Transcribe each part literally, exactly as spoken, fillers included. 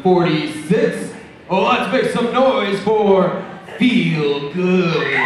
forty-six. Oh, let's make some noise for Feel Good.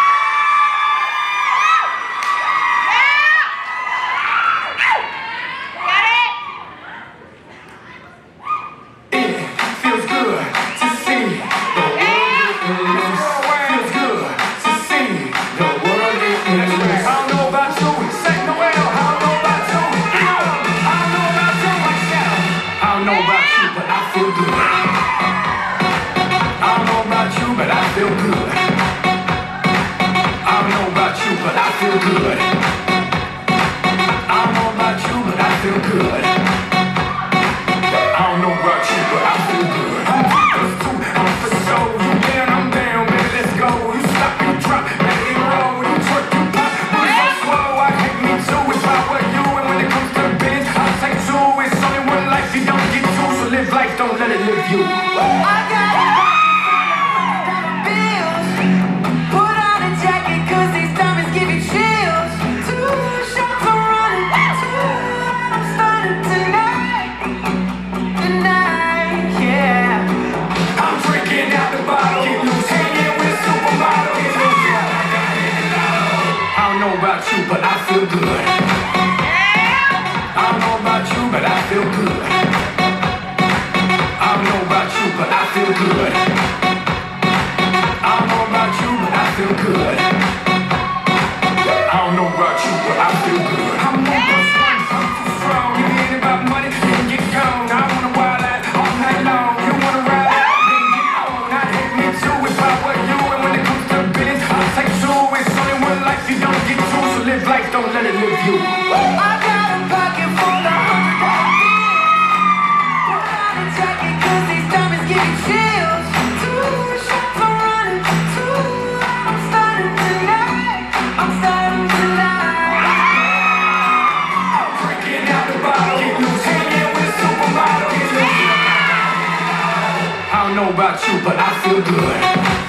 But I feel good. I don't know about you, but I feel good. I don't know about you, but I feel good. I don't know about you, but I feel good. I don't know about you, but I feel good. I'm on plus one, I'm too strong. If it ain't about money, then get gone. I wanna wild out all night long. You wanna ride out, then get on. I hate me too, if I were you. And when it comes to business, I'll take two. It's only one life, you don't get two. So live life, don't let it live you. I got a pocket full of hundred dollar bills. Put on a jacket, cause these diamonds give you chills. Two shots I'm running, two. I'm starting tonight. I'm starting tonight. I'm drinking out the bottle. Get loose, hanging with a supermodel. Get loose. I don't know about you, but I feel good.